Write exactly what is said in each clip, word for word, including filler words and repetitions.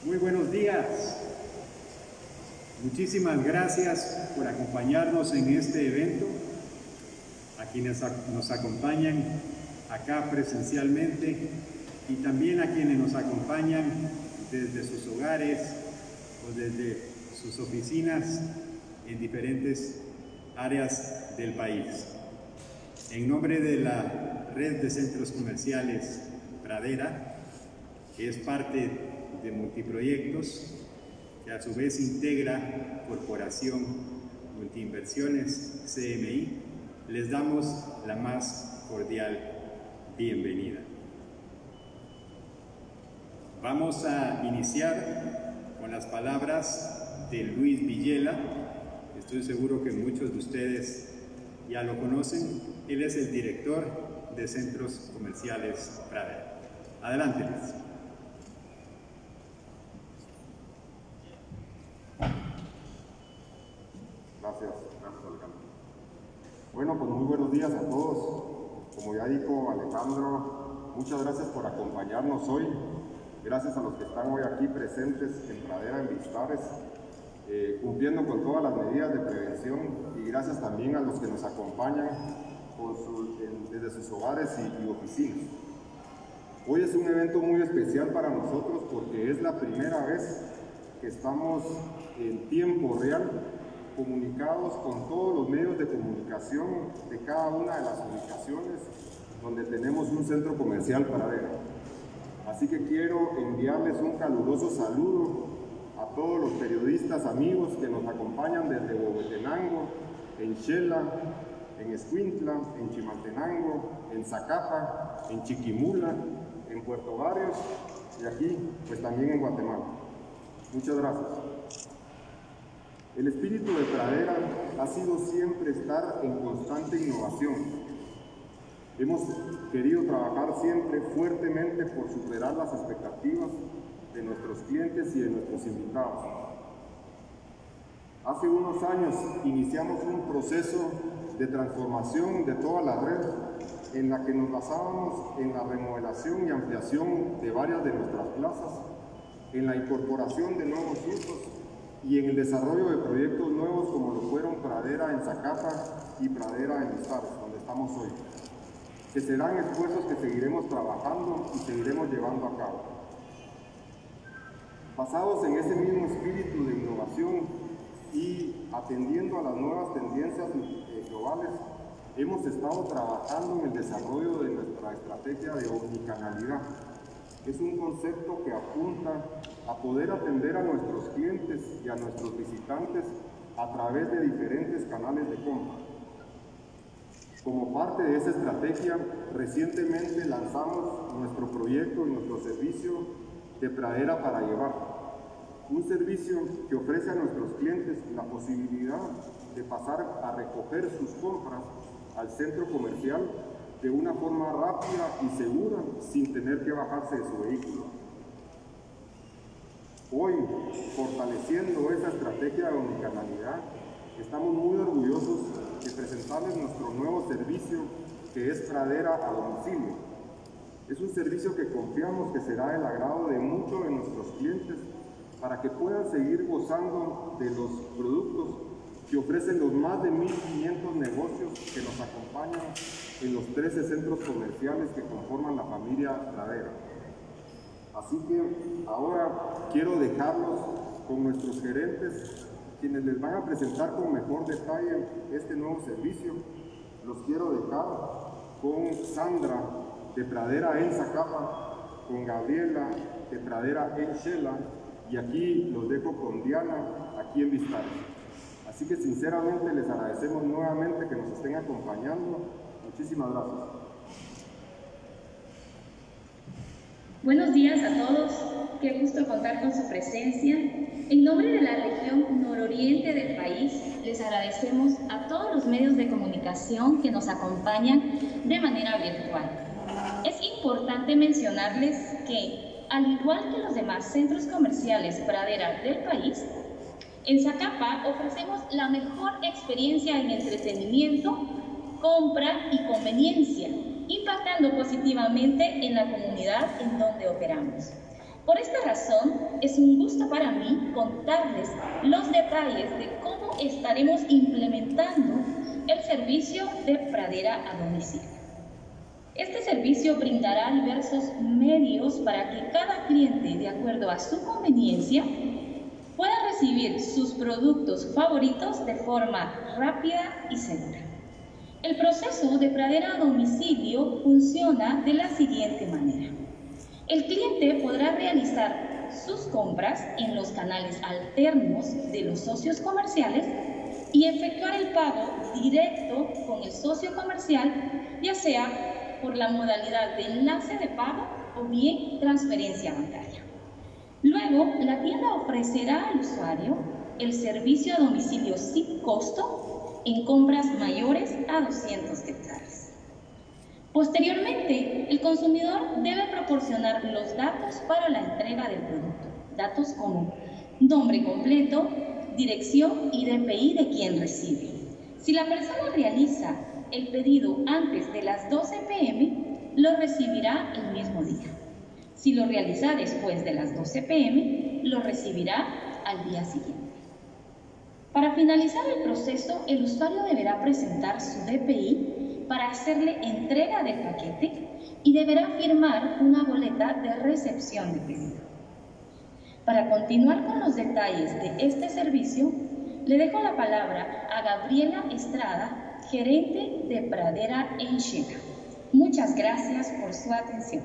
Muy buenos días. Muchísimas gracias por acompañarnos en este evento, a quienes nos acompañan acá presencialmente y también a quienes nos acompañan desde sus hogares o desde sus oficinas en diferentes áreas del país. En nombre de la Red de Centros Comerciales Pradera, que es parte de Multiproyectos, que a su vez integra Corporación Multiinversiones C M I, les damos la más cordial bienvenida. Vamos a iniciar con las palabras de Luis Villela. Estoy seguro que muchos de ustedes ya lo conocen. Él es el director de Centros Comerciales Pradera. Adelante, Luis. Gracias, gracias Alejandro. Bueno, pues muy buenos días a todos. Como ya dijo Alejandro, muchas gracias por acompañarnos hoy. Gracias a los que están hoy aquí presentes en Pradera, en Vistares, eh, cumpliendo con todas las medidas de prevención, y gracias también a los que nos acompañan con su, en, desde sus hogares y, y oficinas. Hoy es un evento muy especial para nosotros porque es la primera vez que estamos en tiempo real comunicados con todos los medios de comunicación de cada una de las ubicaciones donde tenemos un centro comercial Pradera. Así que quiero enviarles un caluroso saludo a todos los periodistas amigos que nos acompañan desde Huehuetenango, en Xela, en Escuintla, en Chimaltenango, en Zacapa, en Chiquimula, en Puerto Barrios y aquí pues también en Guatemala. Muchas gracias. El espíritu de Pradera ha sido siempre estar en constante innovación. Hemos querido trabajar siempre fuertemente por superar las expectativas de nuestros clientes y de nuestros invitados. Hace unos años iniciamos un proceso de transformación de toda la red en la que nos basábamos en la remodelación y ampliación de varias de nuestras plazas, en la incorporación de nuevos usos y en el desarrollo de proyectos nuevos como lo fueron Pradera en Zacapa y Pradera en Vistares, donde estamos hoy, que serán esfuerzos que seguiremos trabajando y seguiremos llevando a cabo. Basados en ese mismo espíritu de innovación y atendiendo a las nuevas tendencias globales, hemos estado trabajando en el desarrollo de nuestra estrategia de omnicanalidad. Es un concepto que apunta a poder atender a nuestros clientes y a nuestros visitantes a través de diferentes canales de compra. Como parte de esa estrategia, recientemente lanzamos nuestro proyecto y nuestro servicio de Pradera para Llevar, un servicio que ofrece a nuestros clientes la posibilidad de pasar a recoger sus compras al centro comercial de una forma rápida y segura, sin tener que bajarse de su vehículo. Hoy, fortaleciendo esa estrategia de omnicanalidad, estamos muy orgullosos de presentarles nuestro nuevo servicio, que es Pradera a domicilio. Es un servicio que confiamos que será del agrado de muchos de nuestros clientes para que puedan seguir gozando de los productos que ofrecen los más de mil quinientos negocios que nos acompañan en los trece centros comerciales que conforman la familia Pradera. Así que ahora quiero dejarlos con nuestros gerentes, quienes les van a presentar con mejor detalle este nuevo servicio. Los quiero dejar con Sandra de Pradera en Zacapa, con Gabriela de Pradera en Xela, y aquí los dejo con Diana aquí en Vistares. Así que sinceramente les agradecemos nuevamente que nos estén acompañando. Muchísimas gracias. Buenos días a todos. Qué gusto contar con su presencia. En nombre de la región nororiente del país, les agradecemos a todos los medios de comunicación que nos acompañan de manera virtual. Es importante mencionarles que, al igual que los demás centros comerciales Pradera del país, en Zacapa ofrecemos la mejor experiencia en entretenimiento, compra y conveniencia, impactando positivamente en la comunidad en donde operamos. Por esta razón, es un gusto para mí contarles los detalles de cómo estaremos implementando el servicio de pradera a domicilio. Este servicio brindará diversos medios para que cada cliente, de acuerdo a su conveniencia, pueda recibir sus productos favoritos de forma rápida y segura. El proceso de pradera a domicilio funciona de la siguiente manera. El cliente podrá realizar sus compras en los canales alternos de los socios comerciales y efectuar el pago directo con el socio comercial, ya sea por la modalidad de enlace de pago o bien transferencia bancaria. Luego, la tienda ofrecerá al usuario el servicio a domicilio sin costo en compras mayores a doscientos quetzales. Posteriormente, el consumidor debe proporcionar los datos para la entrega del producto, datos como nombre completo, dirección y D P I de quien recibe. Si la persona realiza el pedido antes de las doce pe eme, lo recibirá el mismo día. Si lo realiza después de las doce pe eme, lo recibirá al día siguiente. Para finalizar el proceso, el usuario deberá presentar su D P I para hacerle entrega del paquete y deberá firmar una boleta de recepción de pedido. Para continuar con los detalles de este servicio, le dejo la palabra a Gabriela Estrada, gerente de Pradera en Xela. Muchas gracias por su atención.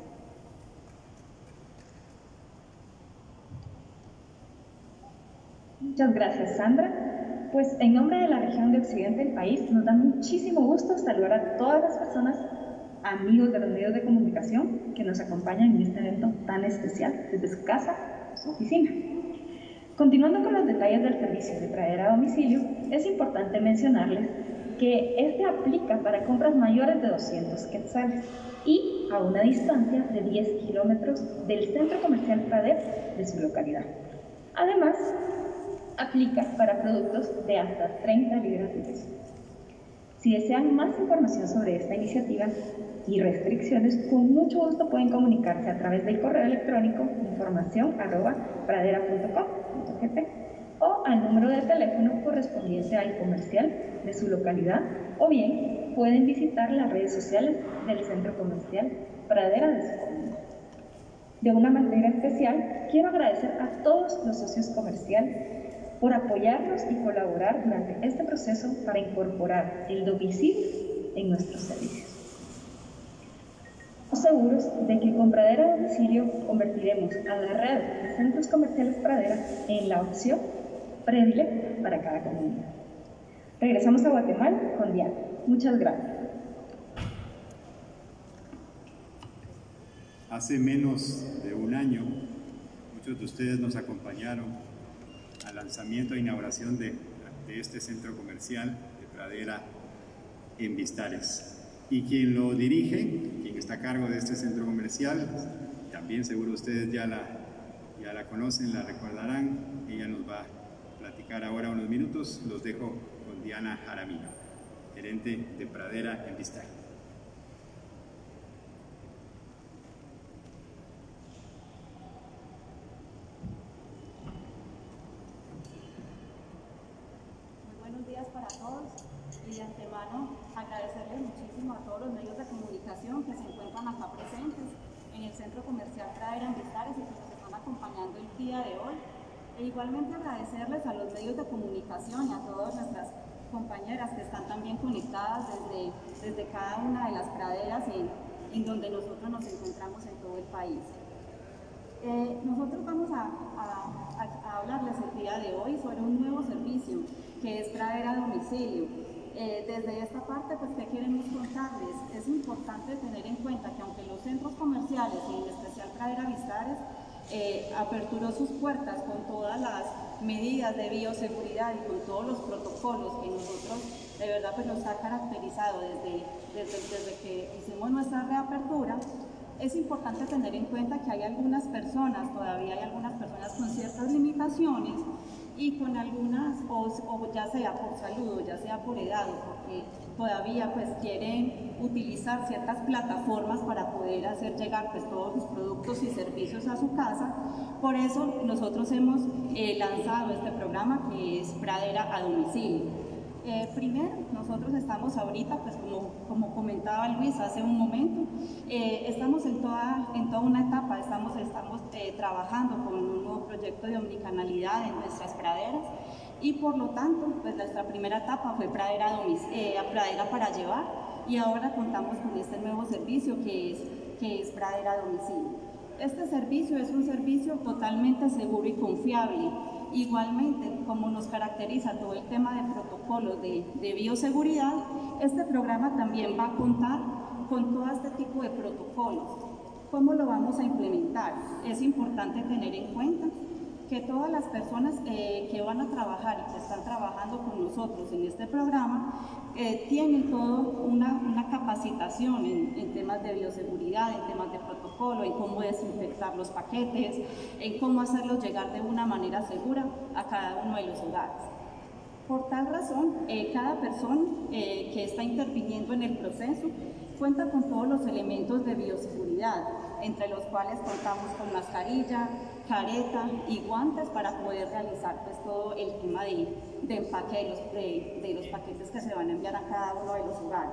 Muchas gracias, Sandra. Pues en nombre de la región de Occidente del país, nos da muchísimo gusto saludar a todas las personas, amigos de los medios de comunicación que nos acompañan en este evento tan especial desde su casa o su oficina. Continuando con los detalles del servicio de pradera a domicilio, es importante mencionarles que este aplica para compras mayores de doscientos quetzales y a una distancia de diez kilómetros del centro comercial Pradera de su localidad. Además, aplica para productos de hasta treinta libras de peso. Si desean más información sobre esta iniciativa y restricciones, con mucho gusto pueden comunicarse a través del correo electrónico información arroba pradera punto com punto gt o al número de teléfono correspondiente al comercial de su localidad, o bien pueden visitar las redes sociales del centro comercial Pradera de su comunidad. De una manera especial, quiero agradecer a todos los socios comerciales por apoyarnos y colaborar durante este proceso para incorporar el domicilio en nuestros servicios. Estamos seguros de que con Pradera a domicilio convertiremos a la red de centros comerciales Pradera en la opción predilecta para cada comunidad. Regresamos a Guatemala con Diana. Muchas gracias. Hace menos de un año, muchos de ustedes nos acompañaron al lanzamiento e inauguración de, de este centro comercial de Pradera en Vistares. Y quien lo dirige, quien está a cargo de este centro comercial, también seguro ustedes ya la, ya la conocen, la recordarán. Ella nos va a platicar ahora unos minutos. Los dejo con Diana Jaramillo, gerente de Pradera en Vistares. Para todos y de antemano agradecerles muchísimo a todos los medios de comunicación que se encuentran acá presentes en el Centro Comercial Pradera en Vistares y que nos están acompañando el día de hoy. E igualmente agradecerles a los medios de comunicación y a todas nuestras compañeras que están también conectadas desde, desde cada una de las praderas en, en donde nosotros nos encontramos en todo el país. Eh, nosotros vamos a, a, a hablarles el día de hoy sobre un nuevo servicio que es Pradera a domicilio. Eh, desde esta parte, pues, ¿qué queremos contarles? Es importante tener en cuenta que aunque los centros comerciales, y en especial Pradera Vistares, eh, aperturó sus puertas con todas las medidas de bioseguridad y con todos los protocolos que nosotros de verdad pues, nos ha caracterizado desde, desde, desde que hicimos nuestra reapertura, es importante tener en cuenta que hay algunas personas, todavía hay algunas personas con ciertas limitaciones y con algunas, o, o ya sea por salud o ya sea por edad o porque todavía pues quieren utilizar ciertas plataformas para poder hacer llegar pues todos sus productos y servicios a su casa. Por eso nosotros hemos eh, lanzado este programa que es Pradera a Domicilio. Eh, primero, nosotros estamos ahorita, pues como, como comentaba Luis hace un momento, eh, estamos en toda, en toda una etapa, estamos, estamos eh, trabajando con un nuevo proyecto de omnicanalidad en nuestras praderas y por lo tanto, pues nuestra primera etapa fue Pradera, eh, Pradera para llevar y ahora contamos con este nuevo servicio que es, que es Pradera a Domicilio. Este servicio es un servicio totalmente seguro y confiable. Igualmente, como nos caracteriza todo el tema de protocolos de, de bioseguridad, este programa también va a contar con todo este tipo de protocolos. ¿Cómo lo vamos a implementar? Es importante tener en cuenta que todas las personas eh, que van a trabajar y que están trabajando con nosotros en este programa eh, tienen toda una, una capacitación en, en temas de bioseguridad, en temas de protocolo, en cómo desinfectar los paquetes, en cómo hacerlos llegar de una manera segura a cada uno de los hogares. Por tal razón, eh, cada persona eh, que está interviniendo en el proceso cuenta con todos los elementos de bioseguridad, entre los cuales contamos con mascarilla, careta y guantes para poder realizar pues, todo el tema de, de empaque de los, de, de los paquetes que se van a enviar a cada uno de los hogares.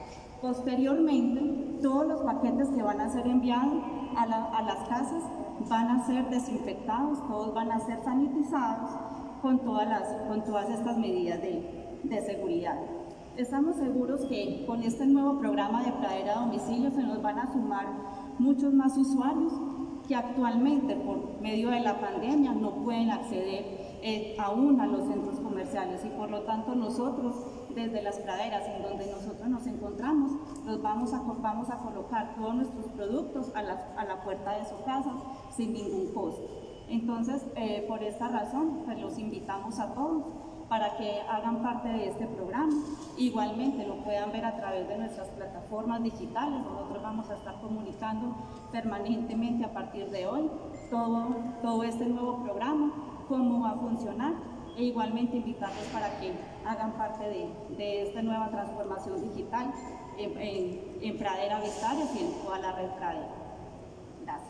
Posteriormente, todos los paquetes que van a ser enviados a, la, a las casas van a ser desinfectados, todos van a ser sanitizados con todas, las, con todas estas medidas de, de seguridad. Estamos seguros que con este nuevo programa de Pradera a Domicilio se nos van a sumar muchos más usuarios que actualmente por medio de la pandemia no pueden acceder eh, aún a los centros comerciales y por lo tanto nosotros desde las praderas en donde nosotros nos encontramos los vamos a, vamos a colocar todos nuestros productos a la, a la puerta de su casa sin ningún costo. Entonces eh, por esta razón pues los invitamos a todos para que hagan parte de este programa. Igualmente lo puedan ver a través de nuestras plataformas digitales. Nosotros vamos a estar comunicando permanentemente a partir de hoy todo, todo este nuevo programa, cómo va a funcionar e igualmente invitarlos para que hagan parte de, de esta nueva transformación digital en, en, en Pradera Vistarias y en toda la red Pradera. Gracias.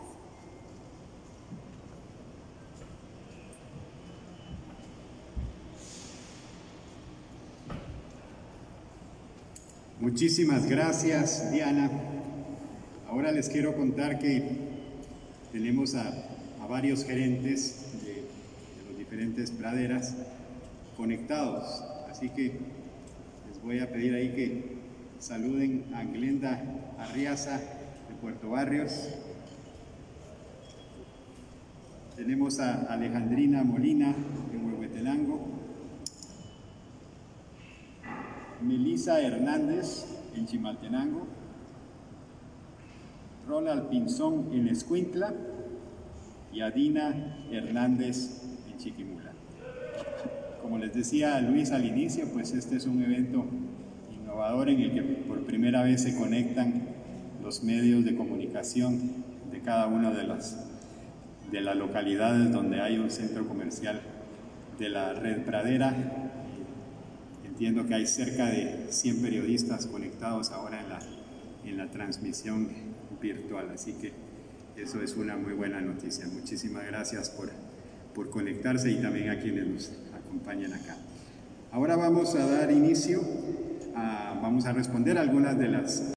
Muchísimas gracias, Diana. Ahora les quiero contar que tenemos a, a varios gerentes de, de las diferentes praderas conectados, así que les voy a pedir ahí que saluden a Glenda Arriaza de Puerto Barrios. Tenemos a Alejandrina Molina de Huehuetenango, Melissa Hernández en Chimaltenango, Ronald Pinzón en Escuintla y Adina Hernández en Chiquimula. Como les decía Luis al inicio, pues este es un evento innovador en el que por primera vez se conectan los medios de comunicación de cada una de las, de las localidades donde hay un centro comercial de la red Pradera. Entiendo que hay cerca de cien periodistas conectados ahora en la, en la transmisión virtual, así que eso es una muy buena noticia. Muchísimas gracias por, por conectarse y también a quienes nos acompañan acá. Ahora vamos a dar inicio, a, vamos a responder algunas de las